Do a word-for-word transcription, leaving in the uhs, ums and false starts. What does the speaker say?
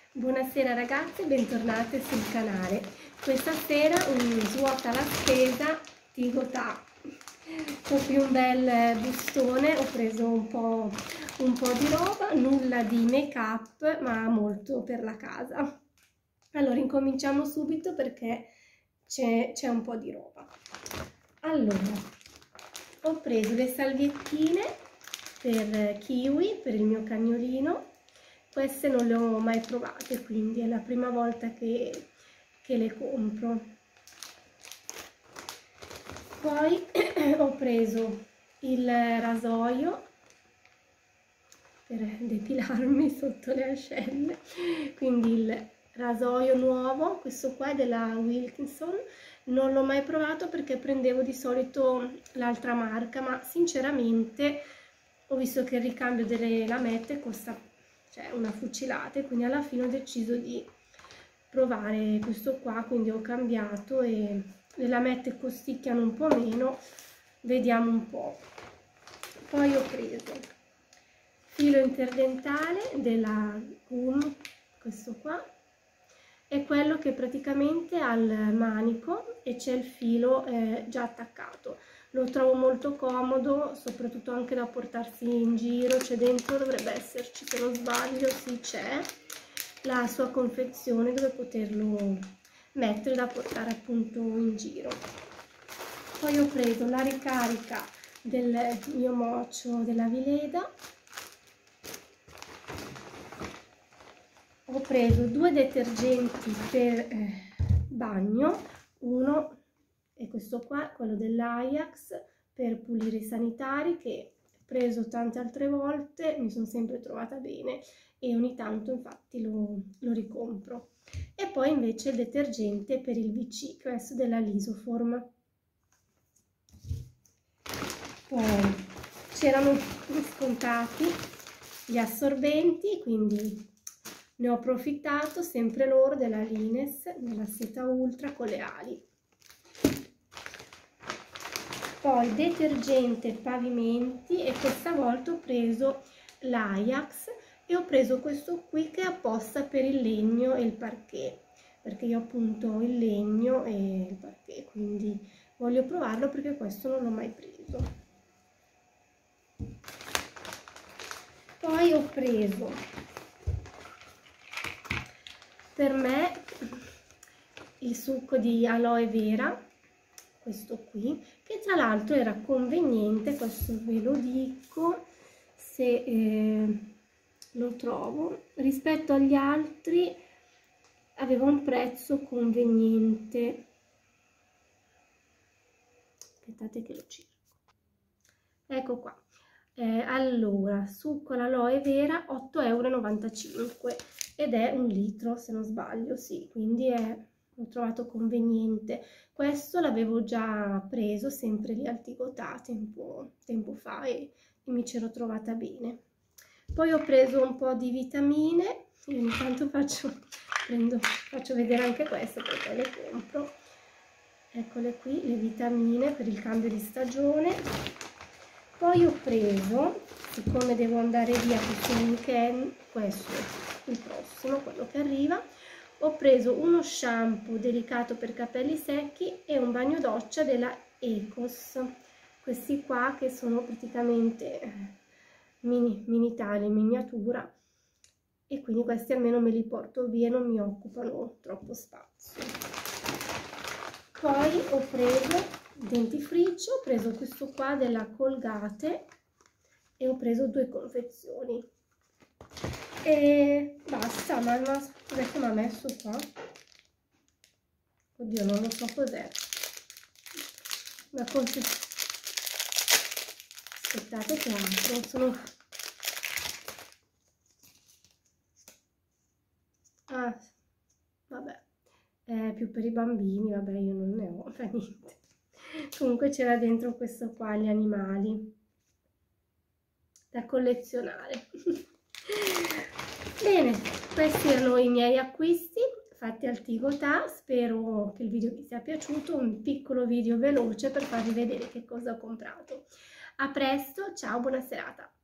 Buonasera ragazze, bentornate sul canale. Questa sera un svuota la spesa Tigotà. Ho qui un bel bustone, ho preso un po', un po' di roba, nulla di make up ma molto per la casa. Allora incominciamo subito perché c'è un po' di roba. Allora, ho preso le salviettine per Kiwi, per il mio cagnolino. Queste non le ho mai provate, quindi è la prima volta che, che le compro. Poi ho preso il rasoio per depilarmi sotto le ascelle, quindi il rasoio nuovo, questo qua è della Wilkinson. Non l'ho mai provato perché prendevo di solito l'altra marca, ma sinceramente ho visto che il ricambio delle lamette costa cioè una fucilata, quindi alla fine ho deciso di provare questo qua, quindi ho cambiato e le lamette costicchiano un po' meno, vediamo un po'. Poi ho preso filo interdentale della Gum, questo qua è quello che praticamente ha il manico e c'è il filo eh, già attaccato. Lo trovo molto comodo, soprattutto anche da portarsi in giro. C'è dentro, dovrebbe esserci, se non sbaglio, sì c'è la sua confezione dove poterlo mettere da portare appunto in giro. Poi ho preso la ricarica del mio mocio della Vileda. Ho preso due detergenti per eh, bagno, uno è questo qua, quello dell'Ajax per pulire i sanitari, che ho preso tante altre volte, mi sono sempre trovata bene e ogni tanto infatti lo, lo ricompro. E poi invece il detergente per il V C, questo della Lisoform. Poi c'erano scontati gli assorbenti, quindi ne ho approfittato, sempre loro, della Lines, della seta ultra con le ali. Poi detergente pavimenti, e questa volta ho preso l'Ajax e ho preso questo qui che è apposta per il legno e il parquet, perché io appunto ho il legno e il parquet, quindi voglio provarlo perché questo non l'ho mai preso. Poi ho preso per me il succo di aloe vera, questo qui, che tra l'altro era conveniente, questo ve lo dico se eh, lo trovo, rispetto agli altri aveva un prezzo conveniente. Aspettate che lo cerco, ecco qua. Eh, allora, succo all'aloe vera otto e novantacinque euro ed è un litro se non sbaglio, sì, quindi è, l'ho trovato conveniente. Questo l'avevo già preso sempre lì al Tigotà tempo, tempo fa e, e mi c'ero trovata bene. Poi ho preso un po' di vitamine, io ogni tanto faccio, prendo, faccio vedere anche questo perché le compro. Eccole qui le vitamine per il cambio di stagione. Poi ho preso, siccome devo andare via questo weekend, questo il prossimo, quello che arriva, ho preso uno shampoo delicato per capelli secchi e un bagno doccia della Ecos, questi qua che sono praticamente mini, mini tagli in miniatura, e quindi questi almeno me li porto via e non mi occupano troppo spazio. Poi ho preso dentifricio, ho preso questo qua della Colgate e ho preso due confezioni e basta. Ma cos'è che mi ha messo qua? Oddio, non lo so cos'è. Una confezione, aspettate che altro sono, ah vabbè, è più per i bambini, vabbè, io non ne ho per niente. Comunque c'era dentro questo qua, gli animali da collezionare. Bene, questi erano i miei acquisti fatti al Tigotà. Spero che il video vi sia piaciuto, un piccolo video veloce per farvi vedere che cosa ho comprato. A presto, ciao, buona serata.